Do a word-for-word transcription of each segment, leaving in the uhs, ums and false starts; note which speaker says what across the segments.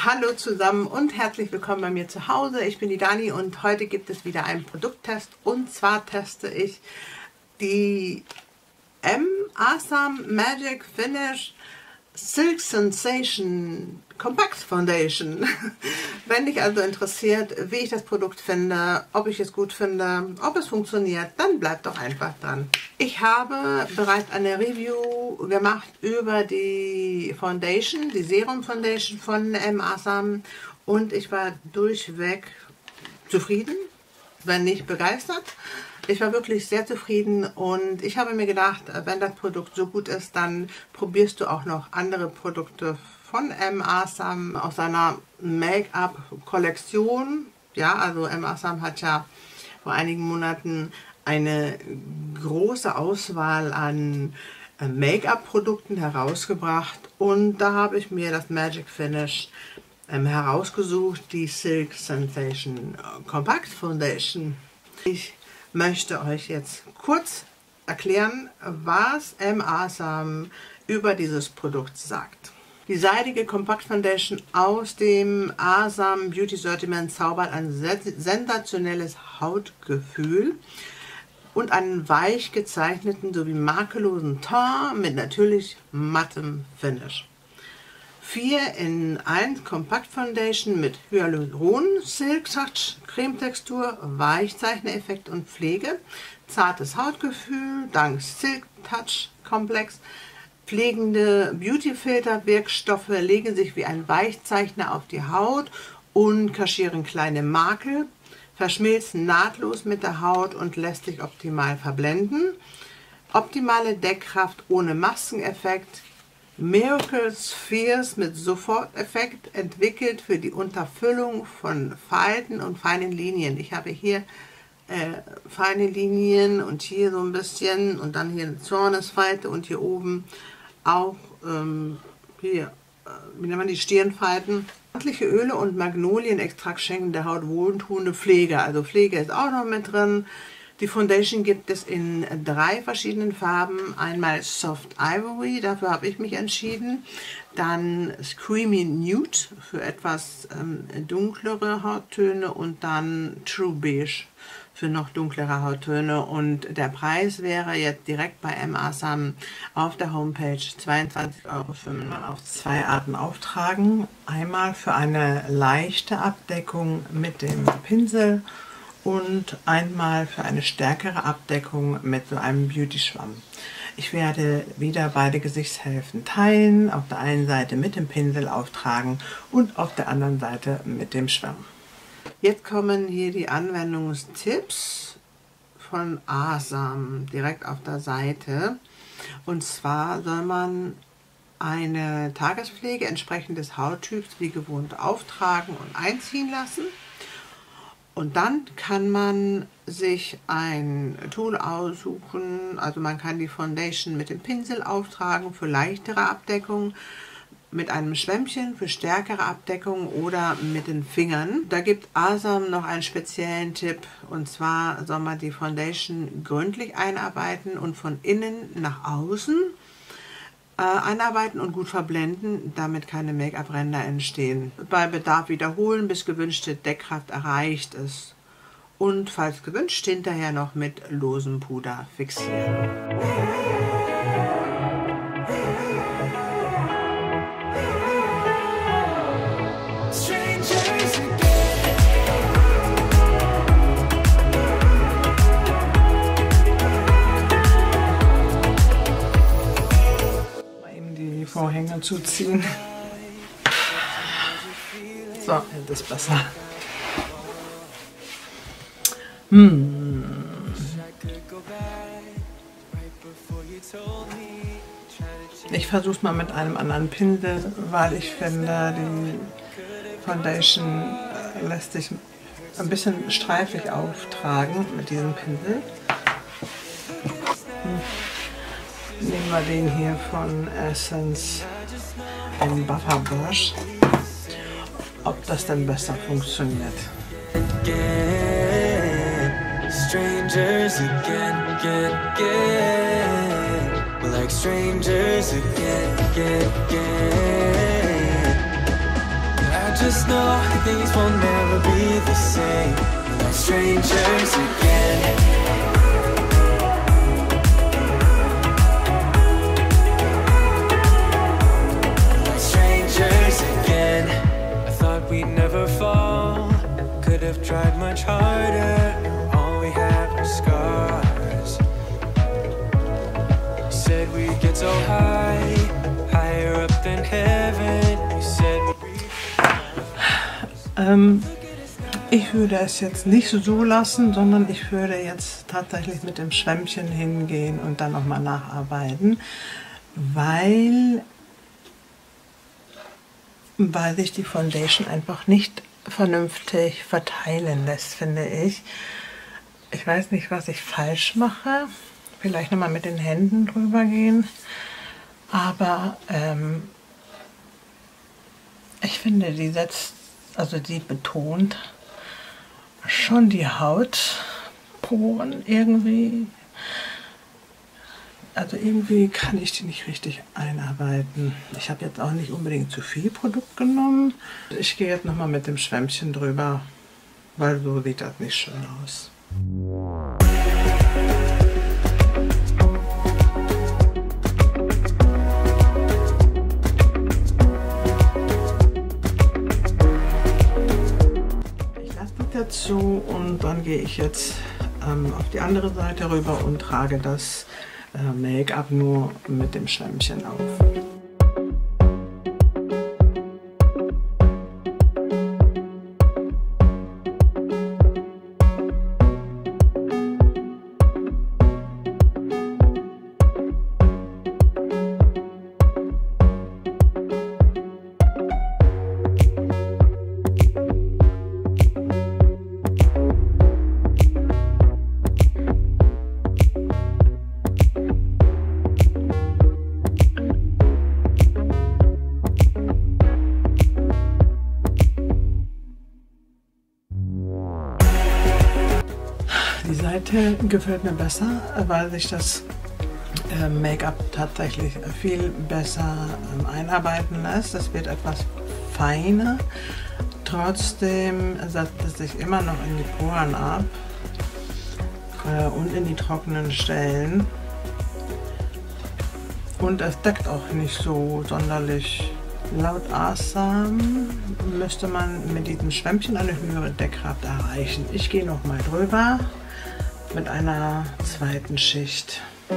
Speaker 1: Hallo zusammen und herzlich willkommen bei mir zu Hause. Ich bin die Dani und heute gibt es wieder einen Produkttest. Und zwar teste ich die M Asam Magic Finish Silk Sensation Compact Foundation. Wenn dich also interessiert, wie ich das Produkt finde, ob ich es gut finde, ob es funktioniert, dann bleib doch einfach dran. Ich habe bereits eine Review gemacht über die Foundation, die Serum Foundation von M Asam und ich war durchweg zufrieden, wenn nicht begeistert. Ich war wirklich sehr zufrieden und ich habe mir gedacht, wenn das Produkt so gut ist, dann probierst du auch noch andere Produkte von M Asam aus seiner Make-up-Kollektion. Ja, also M Asam hat ja vor einigen Monaten eine große Auswahl an Make-up-Produkten herausgebracht und da habe ich mir das Magic Finish ähm, herausgesucht, die Silk Sensation Compact Foundation. Ich möchte euch jetzt kurz erklären, was M Asam über dieses Produkt sagt. Die seidige Compact Foundation aus dem Asam Beauty Sortiment zaubert ein sensationelles Hautgefühl und einen weich gezeichneten sowie makellosen Teint mit natürlich mattem Finish. vier in eins Compact Foundation mit Hyaluron, Silk Touch, Cremetextur, Weichzeichnereffekt und Pflege, zartes Hautgefühl dank Silk Touch Komplex, pflegende Beautyfilter-Wirkstoffe legen sich wie ein Weichzeichner auf die Haut und kaschieren kleine Makel, verschmilzen nahtlos mit der Haut und lässt sich optimal verblenden. Optimale Deckkraft ohne Maskeneffekt. Miracle Spheres mit Soforteffekt, entwickelt für die Unterfüllung von Falten und feinen Linien. Ich habe hier äh, feine Linien und hier so ein bisschen und dann hier eine Zornesfalte und hier oben auch ähm, hier, äh, wie nennt man die Stirnfalten. Pflanzliche Öle und Magnolienextrakt schenken der Haut wohltuende Pflege. Also Pflege ist auch noch mit drin. Die Foundation gibt es in drei verschiedenen Farben. Einmal Soft Ivory, dafür habe ich mich entschieden. Dann Creamy Nude für etwas ähm, dunklere Hauttöne und dann True Beige für noch dunklere Hauttöne. Und der Preis wäre jetzt direkt bei M Asam auf der Homepage zweiundzwanzig Euro fünfundfünfzig auf zwei Arten auftragen. Einmal für eine leichte Abdeckung mit dem Pinsel und einmal für eine stärkere Abdeckung mit so einem Beauty-Schwamm. Ich werde wieder beide Gesichtshälften teilen, auf der einen Seite mit dem Pinsel auftragen und auf der anderen Seite mit dem Schwamm. Jetzt kommen hier die Anwendungstipps von Asam direkt auf der Seite. Und zwar soll man eine Tagespflege entsprechend des Hauttyps wie gewohnt auftragen und einziehen lassen. Und dann kann man sich ein Tool aussuchen, also man kann die Foundation mit dem Pinsel auftragen für leichtere Abdeckung, mit einem Schwämmchen für stärkere Abdeckung oder mit den Fingern. Da gibt Asam noch einen speziellen Tipp und zwar soll man die Foundation gründlich einarbeiten und von innen nach außen äh, einarbeiten und gut verblenden, damit keine Make-up-Ränder entstehen. Bei Bedarf wiederholen, bis gewünschte Deckkraft erreicht ist. Und falls gewünscht, hinterher noch mit losem Puder fixieren. Vorhänge zuziehen. So, jetzt ist besser. Hm. Ich versuche es mal mit einem anderen Pinsel, weil ich finde, die Foundation lässt sich ein bisschen streifig auftragen mit diesem Pinsel. Hm. Nehmen wir den hier von Essence, den Buffer Brush, ob das dann besser funktioniert. Strangers again, again, again. We're like strangers again, again, again. I
Speaker 2: just know things will never be the same. We're like strangers again. We're like strangers again. I thought we'd never fall. Could have tried much harder. All we had were scars. You said we'd get so high, higher up than heaven. You said we'd
Speaker 1: Ähm, ich würde es jetzt nicht so lassen, sondern ich würde jetzt tatsächlich mit dem Schwämmchen hingehen und dann nochmal nacharbeiten, weil, weil sich die Foundation einfach nicht vernünftig verteilen lässt, finde ich. Ich weiß nicht, was ich falsch mache. Vielleicht nochmal mit den Händen drüber gehen. Aber ähm, ich finde, die setzt, also die betont schon die Hautporen irgendwie. Also irgendwie kann ich die nicht richtig einarbeiten. Ich habe jetzt auch nicht unbedingt zu viel Produkt genommen. Ich gehe jetzt nochmal mit dem Schwämmchen drüber, weil so sieht das nicht schön aus. Ich lasse das jetzt so und dann gehe ich jetzt ähm, auf die andere Seite rüber und trage das Make-up nur mit dem Schwämmchen auf. Die Seite gefällt mir besser, weil sich das äh, Make-up tatsächlich viel besser ähm, einarbeiten lässt. Es wird etwas feiner. Trotzdem setzt es sich immer noch in die Poren ab äh, und in die trockenen Stellen. Und es deckt auch nicht so sonderlich. Laut Asam müsste man mit diesem Schwämmchen eine höhere Deckkraft erreichen. Ich gehe noch mal drüber mit einer zweiten Schicht.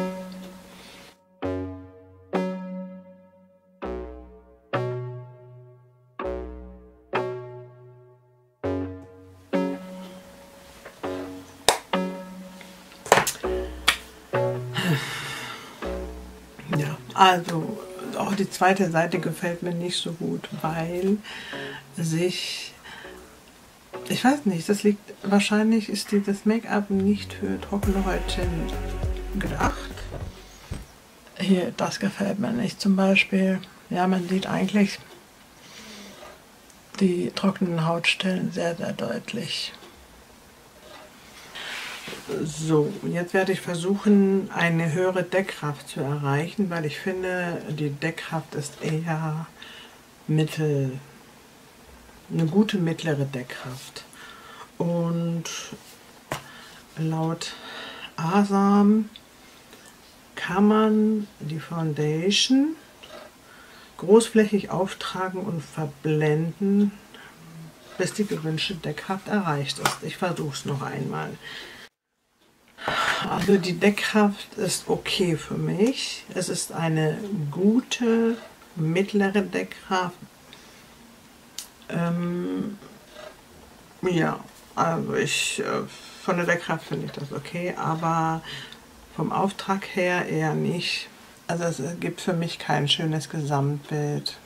Speaker 1: Ja, also auch die zweite Seite gefällt mir nicht so gut, weil sich, ich weiß nicht, das liegt, wahrscheinlich ist dieses Make-up nicht für trockene Häutchen gedacht. Hier, das gefällt mir nicht zum Beispiel. Ja, man sieht eigentlich die trockenen Hautstellen sehr, sehr deutlich. So, jetzt werde ich versuchen, eine höhere Deckkraft zu erreichen, weil ich finde, die Deckkraft ist eher mittel, eine gute mittlere Deckkraft. Und laut Asam kann man die Foundation großflächig auftragen und verblenden, bis die gewünschte Deckkraft erreicht ist. Ich versuche es noch einmal. Also die Deckkraft ist okay für mich. Es ist eine gute mittlere Deckkraft. Ähm, ja, also ich äh, von der Deckkraft finde ich das okay, aber vom Auftrag her eher nicht. Also es gibt für mich kein schönes Gesamtbild.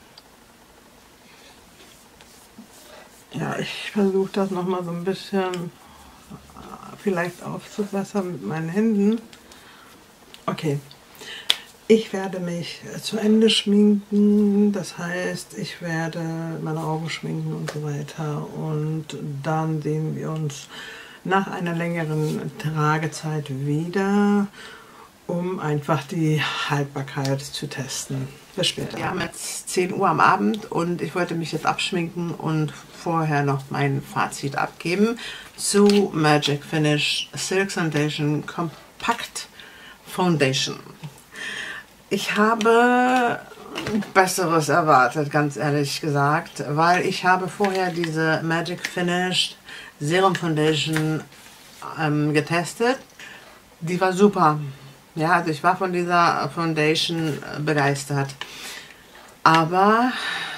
Speaker 1: Ja, ich versuche das nochmal so ein bisschen vielleicht aufzubessern mit meinen Händen. Okay, ich werde mich zu Ende schminken, das heißt, ich werde meine Augen schminken und so weiter und dann sehen wir uns nach einer längeren Tragezeit wieder, um einfach die Haltbarkeit zu testen. für später. Wir haben jetzt zehn Uhr am Abend und ich wollte mich jetzt abschminken und vorher noch mein Fazit abgeben zu Magic Finish Silk Foundation Compact Foundation. Ich habe Besseres erwartet, ganz ehrlich gesagt, weil ich habe vorher diese Magic Finish Serum Foundation ähm, getestet. Die war super. Ja, also ich war von dieser Foundation begeistert. Aber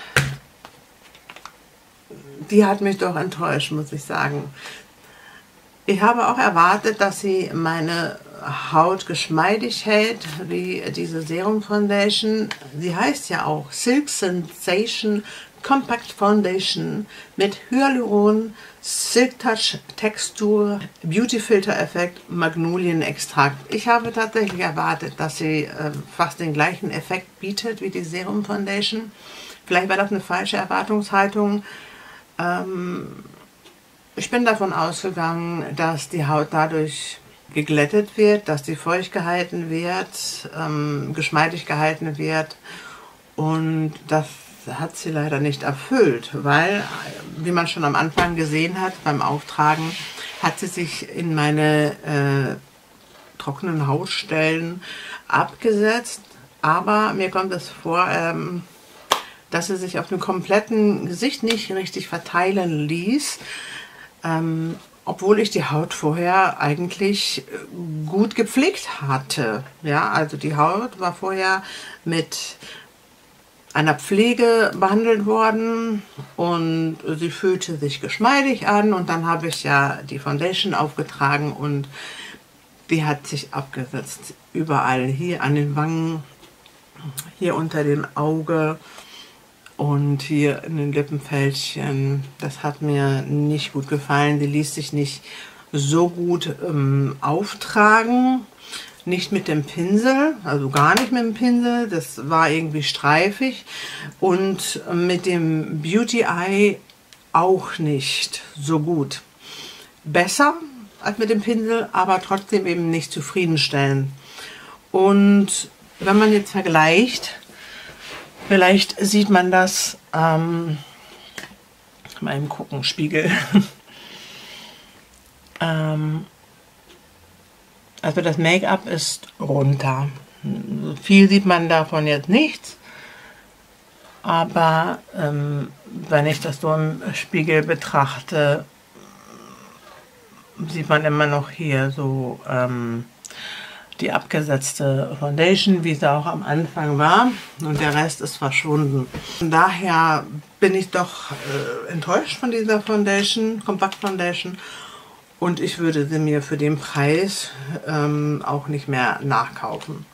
Speaker 1: die hat mich doch enttäuscht, muss ich sagen. Ich habe auch erwartet, dass sie meine Haut geschmeidig hält, wie diese Serum Foundation. Sie heißt ja auch Silk Sensation Compact Foundation mit Hyaluron, Silk Touch Textur, Beauty Filter Effekt, Magnolienextrakt. Ich habe tatsächlich erwartet, dass sie äh, fast den gleichen Effekt bietet wie die Serum Foundation. Vielleicht war das eine falsche Erwartungshaltung. Ähm, ich bin davon ausgegangen, dass die Haut dadurch geglättet wird, dass die feucht gehalten wird, ähm, geschmeidig gehalten wird, und das hat sie leider nicht erfüllt, weil, wie man schon am Anfang gesehen hat, beim Auftragen, hat sie sich in meine äh, trockenen Hautstellen abgesetzt, aber mir kommt es vor, ähm, dass sie sich auf dem kompletten Gesicht nicht richtig verteilen ließ, ähm, obwohl ich die Haut vorher eigentlich gut gepflegt hatte. Ja, also die Haut war vorher mit einer Pflege behandelt worden und sie fühlte sich geschmeidig an, und dann habe ich ja die Foundation aufgetragen und die hat sich abgesetzt. Überall, hier an den Wangen, hier unter dem Auge und hier in den Lippenfältchen. Das hat mir nicht gut gefallen. Die ließ sich nicht so gut ähm, auftragen. Nicht mit dem Pinsel, also gar nicht mit dem Pinsel. Das war irgendwie streifig. Und mit dem Beauty Eye auch nicht so gut. Besser als mit dem Pinsel, aber trotzdem eben nicht zufriedenstellend. Und wenn man jetzt vergleicht, vielleicht sieht man das, ähm, mal im gucken, Spiegel. ähm, also das Make-up ist runter. Viel sieht man davon jetzt nichts. Aber ähm, wenn ich das so im Spiegel betrachte, sieht man immer noch hier so ähm, die abgesetzte Foundation, wie sie auch am Anfang war, und der Rest ist verschwunden. Von daher bin ich doch äh, enttäuscht von dieser Foundation, Compact Foundation, und ich würde sie mir für den Preis ähm, auch nicht mehr nachkaufen.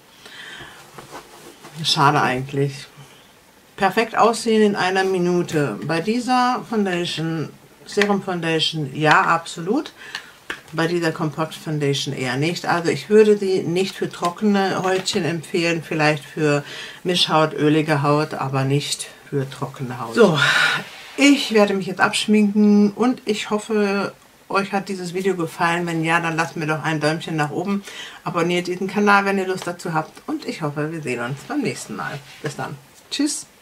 Speaker 1: Schade eigentlich. Perfekt aussehen in einer Minute. Bei dieser Foundation, Serum Foundation, ja, absolut. Bei dieser Compact Foundation eher nicht. Also ich würde sie nicht für trockene Häutchen empfehlen, vielleicht für Mischhaut, ölige Haut, aber nicht für trockene Haut. So, ich werde mich jetzt abschminken und ich hoffe, euch hat dieses Video gefallen. Wenn ja, dann lasst mir doch ein Däumchen nach oben. Abonniert diesen Kanal, wenn ihr Lust dazu habt, und ich hoffe, wir sehen uns beim nächsten Mal. Bis dann. Tschüss.